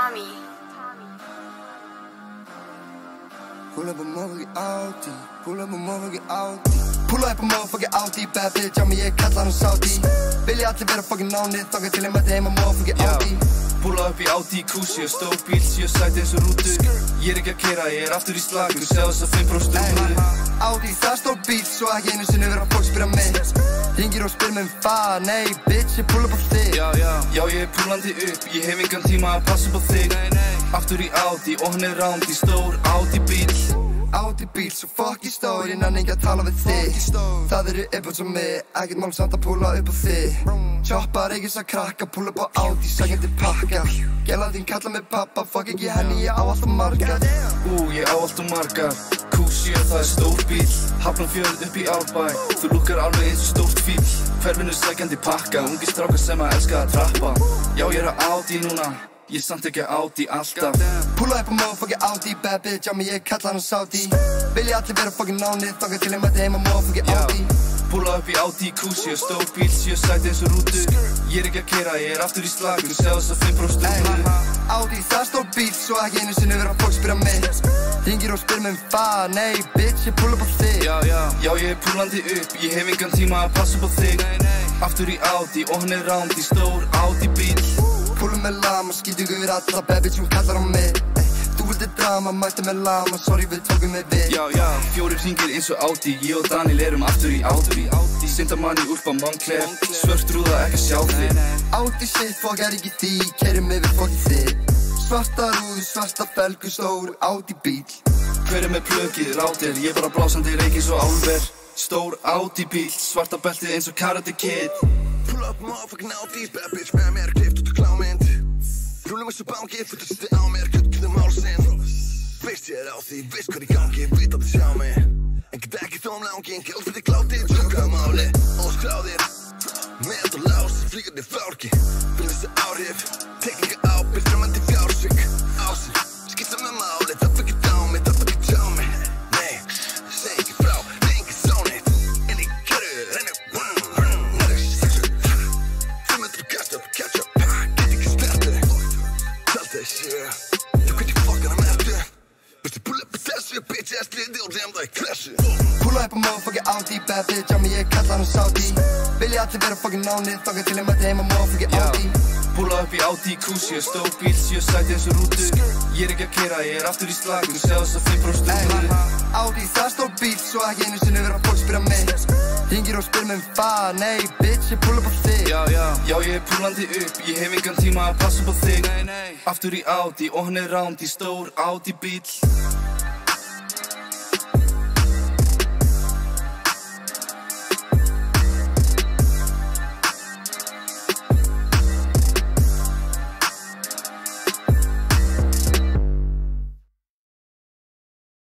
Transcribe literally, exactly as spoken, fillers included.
Tommy. Pull up a motherfucking Audi, pull up a motherfucking Audi. Pull up a motherfucking Audi, bad bitch á mig, ég kalla hann Saudi. Vilja allir vera fucking nánir, þangað til ég mæti heim á motherfucking Audi. Pulla upp í Audi Q sjö, stór bíl, sjö sæti eins og rútu. Ég er ekki að keyra, ég er aftur í slagur, segðu þess að fimm prósent rútu. Audi, það er stór bíl, svo ekki einu sinni vera fólk spyrja mig. Ringir og spyr mig um það, nei, bitch, ég pull upp á þig. Já, já, já, ég er pullandi upp, ég hef engan tíma að passa upp á þig. Aftur í Audi og hann er rándi, stór Audi bíl. Audi bíl, svo fucking stór, ég nenni ekki að tala við þig. Það eru yfir svo mig, ekkert mál samt að pulla upp á þig. Choppa reykis að krakka, pulla upp á Audi, sækjandi pakka. Gæla þín kalla mig pappa, fuck ekki henni, ég á alltaf margar. Ú, ég á alltaf margar, Q sjö, það er stór bíl. Hafnarfjörð upp í Árbæ, þú lukkar alveg eins og stórt fíl. Hverfinu sækjandi pakka, ungi strákar sem að elska að trappa. Já, ég er á Audi núna, ég er samt ekki á Audi alltaf. Pulla upp á motherfucking Audi, bad bitch á mig, ég kalla hann Saudi. Vilja allir vera fucking nánir, þangað til ég mæti heim á motherfucking Audi. Pulla upp í Audi Q sjö, stór bíl, sjö sæti eins og rútu. Ég er ekki að keyra, ég er aftur í slagur, segðu þess að fimm prósent rútu. Audi, það er stór bíl, svo ekki einu sinni vera fólk spyrja mig. Ringir og spyr mig um það, nei, bitch, ég pull upp á þig. Já, já, já, ég er pullandi upp, ég hef engan tíma að passa upp á þig. Aftur í Audi og hann er rándi, stór Audi bíl. Pullum með lama, skýtum yfir alla, bad bitch, hún kallar á mig. Þú vildi drama, mætti með lama, sorry við tókum með við. Já, já, fjórir hringir eins og Audi, ég og Daniel erum aftur í Audi. Sindamanni úlpa Moncler, svört rúða ekki að sjá þig. Audi shit, fuck er ekki því, keyrum yfir fucking þig. Svarta rúðu, svarta felgu, stór Audi bíl. Hver er með plökið, rátir, ég bara blásandi reik eins og álver. Stór Audi bíl, svarta beltið eins og Karate Kid. Pull up motherfucking Audi, bad bitch með mér, klift út og klámynd. Rúlum eins og bangi, fullast þið á mér, kjöldkjöldum málsinn. Veist ég er á því, veist hvað í gangi, veit að þið sjá mig. En get ekki þó um langin, gæld fyrir klátið, tjóka máli. Óskráðir, með og lás, flíkandi fálki. Finn þessi áhrif, tekinga ábyrg, drömmandi fjársvík. Ásig, skissa með máli, það fyrir ekki á mig, það fyrir ekki á mig. Nei, seg ekki frá, lengi sónið. En ég gerur, henni, vunn, vunn, næri sexu. Fimm hundruð kast upp, catch up, get ekki snertu. Talt þessi, þú get ekki fokkan að mertu. Vistu pull up á þessu, bitch, ég sliði og dem það í klassu. Pulla upp á motherfucking Audi, bad bitch á mig, ég kalla hann Saudi. Vilja allir vera fucking nánir, þangað til ég mæti heim á motherfucking Audi. Pulla upp í Audi Q sjö, stór bíl, sjö sæti eins og rútu. Ég er ekki að keyra, ég er aftur í slagur, segðu þess að fimm prósent rútu. Audi, það er stór bíl, svo ekki einu sinni vera fólk spyrja mig. Ringir og spyr mig um það, nei, bitch, ég pull upp á þig. Já, já, já, ég er pullandi upp, ég hef engan tíma að passa upp á þig. Aftur í Audi og hann er rándi, stór Audi bíl.